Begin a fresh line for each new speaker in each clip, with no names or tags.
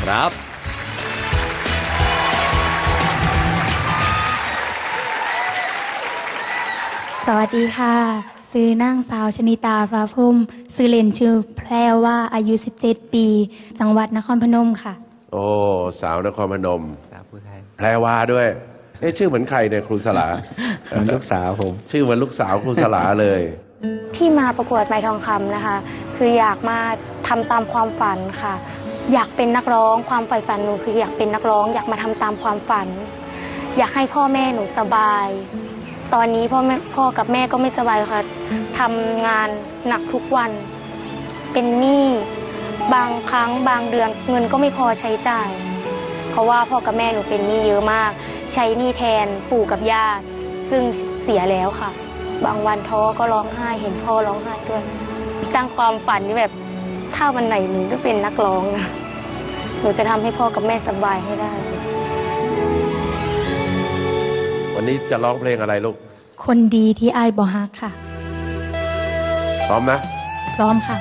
ครับ
สวัสดีค่ะชื่อนางสาวชนิตาฟ้าพุ่มชื่อเล่นชื่อแพรว่าอายุ17ปีจังหวัดนครพนมค่ะ
โอ้สาวนครพนม
สาวผู้ไทย
แพรวาด้วยชื่อเหมือนใครเนี่ยครูสลา
เหมือนลูกสาวผม
ชื่อเหมือนลูกสาวครูสลาเลย
ที่มาประกวดไม้ทองคำนะคะคืออยากมาทำตามความฝันค่ะอยากเป็นนักร้องความใฝ่ฝันหนูคืออยากเป็นนักร้องอยากมาทำตามความฝันอยากให้พ่อแม่หนูสบายตอนนี้พ่อกับแม่ก็ไม่สบายค่ะทำงานหนักทุกวันเป็นหนี้บางครั้งบางเดือนเงินก็ไม่พอใช้จ่ายเพราะว่าพ่อกับแม่หนูเป็นหนี้เยอะมากใช้หนี้แทนปู่กับย่าซึ่งเสียแล้วค่ะบางวันท้อก็ร้องไห้เห็นพ่อร้องไห้ด้วยตั้งความฝันนี่แบบถ้าวันไหนหนูได้เป็นนักร้องนะหนูจะทำให้พ่อกับแม่สบายให้ได้
วันนี้จะร้องเพลงอะไรลูก
คนดีที่อ้ายบ่ฮักค่ะ
พร้อมนะ
พร้อมค่ะ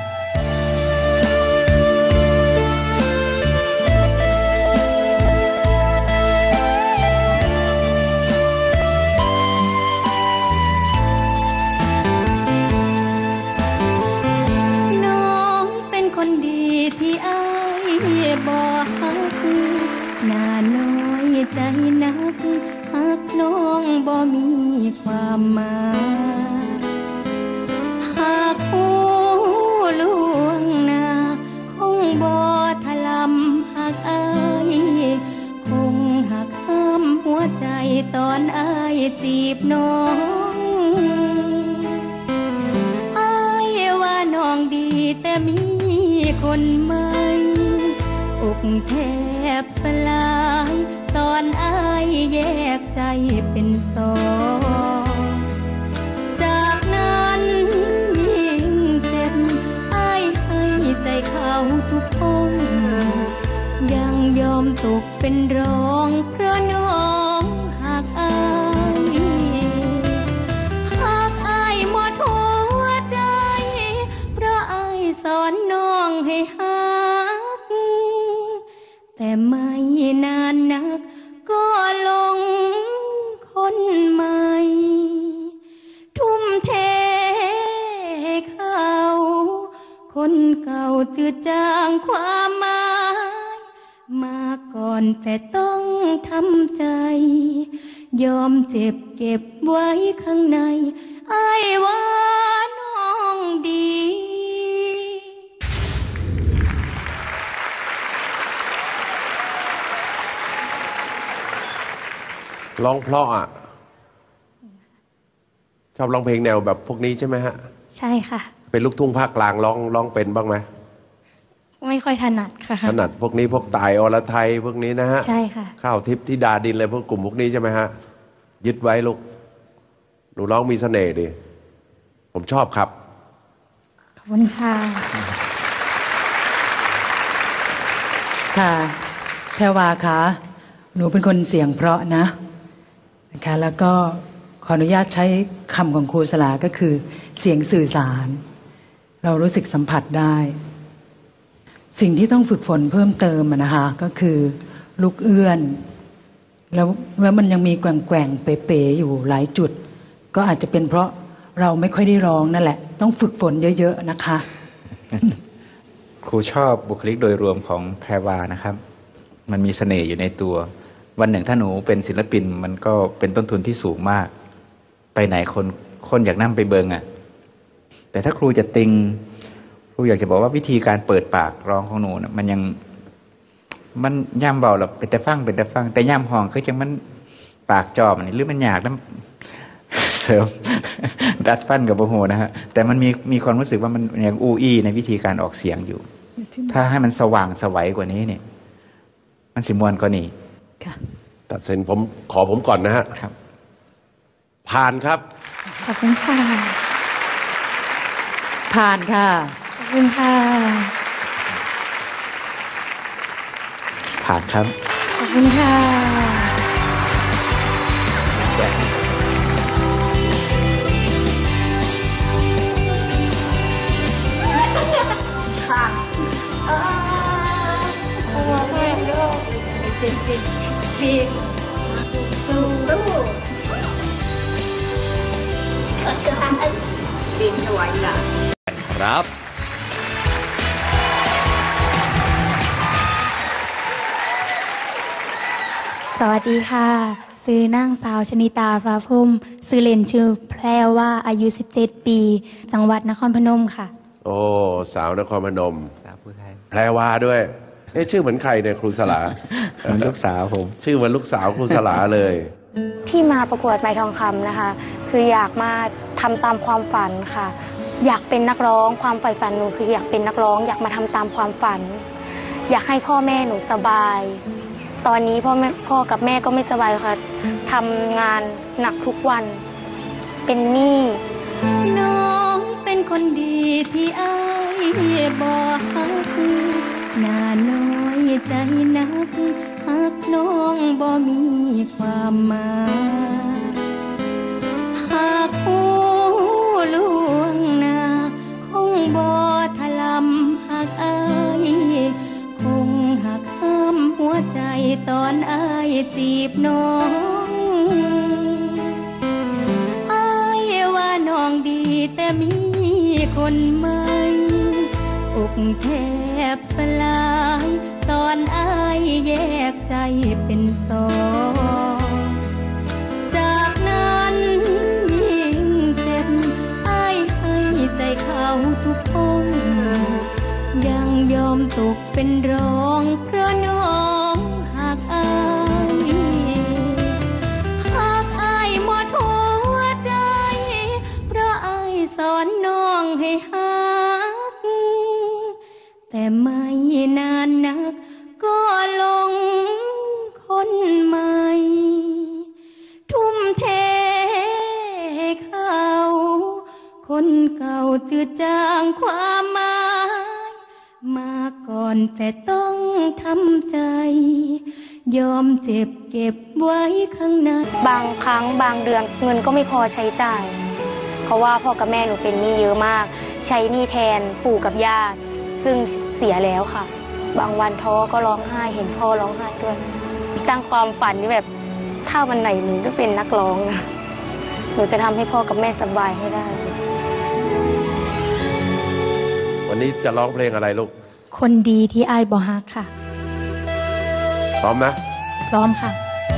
น้องเป็นคนดีที่อ้ายบ่ฮักน่าน้อยใจนักฮักน้องบ่มีความหมายหากผู้ล่วงหน้าคงบ่ถลำหักอ้ายคงหักห้ามหัวใจตอนอ้ายจีบน้องอ้ายว่าน้องดีแต่มีคนใหม่อกแทบสลายตอนอ้ายแยกใจเป็นสองจากนั้นยิ่งเจ็บอ้ายให้ใจเขาทุกคนยังยอมตกเป็นรองเพราะน้องหักอ้ายหักอ้ายหมดหัวใจเพราะอ้ายสอนน้องให้หักแต่ไม่นานนักก็ลงคนใหม่ทุ่มเทเขาคนเก่าจืดจางความหมายมาก่อนแต่ต้องทำใจยอมเจ็บเก็บไว้ข้างในอ้ายว่าน้องดี
ร้องเพราะอ่ะชอบร้องเพลงแนวแบบพวกนี้ใช่ไหมฮะ
ใช่ค่ะ
เป็นลูกทุ่งภาคกลางร้องเป็นบ้างไหม
ไม่ค่อยถนัดค่ะ
ถนัดพวกนี้พวกตายอรไทยพวกนี้นะฮะ
ใช่ค่ะ
ข้าวทิพย์ธิดาดินอะไรพวกกลุ่มพวกนี้ใช่ไหมฮะยึดไว้ลูกหนูร้องมีเสน่ห์ดิผมชอบครับ
ขอบคุณค่ะ
ค่ะแพรวาคะหนูเป็นคนเสียงเพราะนะคะแล้วก็ขออนุญาตใช้คำของครูสลาก็คือเสียงสื่อสารเรารู้สึกสัมผัสได้สิ่งที่ต้องฝึกฝนเพิ่มเติมนะคะก็คือลูกเอื้อนแล้วมันยังมีแกว่งๆเป๋ๆอยู่หลายจุดก็อาจจะเป็นเพราะเราไม่ค่อยได้ร้องนั่นแหละต้องฝึกฝนเยอะๆนะคะ
ครูชอบบุคลิกโดยรวมของแพรวานะครับมันมีเสน่ห์อยู่ในตัววันหนึ่งถ้าหนูเป็นศิลปินมันก็เป็นต้นทุนที่สูงมากไปไหนคนอยากนั่งไปเบิงอ่ะแต่ถ้าครูจะติงครูอยากจะบอกว่าวิธีการเปิดปากร้องของหนูนะมันยังมันย่ำเบาหรอกเป็นแต่ฟังแต่ย่ำห้องคือจังมันปากจอมหรือมันอยากน้ำเสริมดัดฟันกับโอ้โหนะฮะแต่มันมีความรู้สึกว่ามันยังอู้อี้ในวิธีการออกเสียงอยู่ถ้าให้มันสว่างสวัยกว่านี้เนี่ยมันสิมวนกว่านี้
ตัดสินผมก่อนนะฮะ
ครับ
ผ่านครับ
ขอบคุณค่ะ
ผ่านค่ะ
ขอบคุณค่ะ
ผ่านครับ
ขอบคุณค่ะ
ค่ะ
ครับ
สวัสดีค่ะชื่อนางสาวชนิตาฟ้าพุ่มชื่อเล่นชื่อแพรว่าอายุ 17 ปี จังหวัดนครพนมค่ะ
โอ้สาวนครพนม
สาวผู้ไทย
แพรวาด้วยชื่อเหมือนใครเนี่ยครูสลา
เหมือนลูกสาวผม
ชื่อเหมือนลูกสาวครูสลาเลย
ที่มาประกวดไม้ทองคำนะคะ คืออยากมาทำตามความฝันค่ะ อยากเป็นนักร้องความใฝ่ฝันหนูคืออยากเป็นนักร้องอยากมาทำตามความฝัน อยากให้พ่อแม่หนูสบาย ตอนนี้พ่อกับแม่ก็ไม่สบายค่ะทำงานหนักทุกวันเป็นหนี้
น้องเป็นคนดีที่อายบอกฮักหน้าน้อยใจนักฮักน้องบ่มีความหมายหากผู้ลวงหน้าคงบ่ถลำหักอายคงหักห้ามหัวใจตอนอายจีบน้องอายว่าน้องดีแต่มีคนใหม่อกแทบสลายตอนอายแยกใจเป็นสองจากนั้นยิ่งเจ็บอายให้ใจเขาทุกคนยังยอมตกเป็นรองเพราะน้องหักอายหักอายหมดหัวใจเพราะอายสอนน้องให้หักแต่ไม่นานนักก็หลงคนใหม่ ทุ่มเทให้เขาคนเก่าจืดจางความหมายมาก่อนแต่ต้องทำใจ ยอมเจ็บเก็บไว้ข้างใน
บางครั้งบางเดือนเงินก็ไม่พอใช้จ่าย เพราะว่าพ่อกับแม่หนูเป็นหนี้เยอะมาก ใช้หนี้แทนปู่กับย่าซึ่งเสียแล้วค่ะ บางวันท้อก็ร้องไห้เห็นพ่อร้องไห้ด้วยตั้งความฝันที่แบบถ้าวันไหนหนูได้เป็นนักร้องนะหนูจะทำให้พ่อกับแม่สบายให้ได้
วันนี้จะร้องเพลงอะไรลูก
คนดีที่อายบ่ฮักค่ะ
พร้อมนะ
พร้อมค่ะ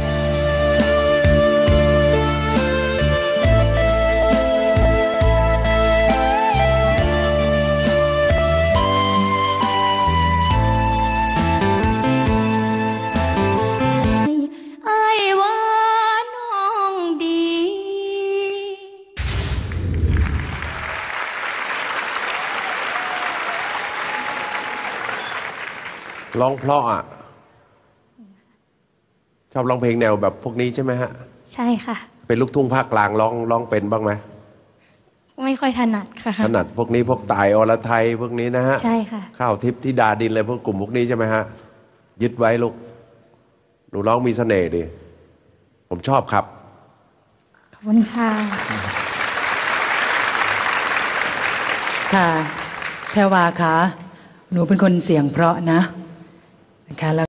อายว่าน้องดี
ร้องเพราะอ่ะ ชอบร้องเพลงแนวแบบพวกนี้ใช่ไหมฮะ
ใช่ค่ะ
เป็นลูกทุ่งภาคกลางร้องเป็นบ้างไหม
ไม่ค่อยถนัดค่ะ
ถนัดพวกนี้พวกตายอรไทยพวกนี้นะฮะ
ใช่ค่ะ
ข้าวทิพย์ธิดาดินอะไรพวกกลุ่มพวกนี้ใช่ไหมฮะ ยึดไว้ลูก หนูร้องมีเสน่ห์ดิ ผมชอบครับ
ขอบคุณค่ะ
ค่ะแพรวาคะหนูเป็นคนเสียงเพราะนะนะคะ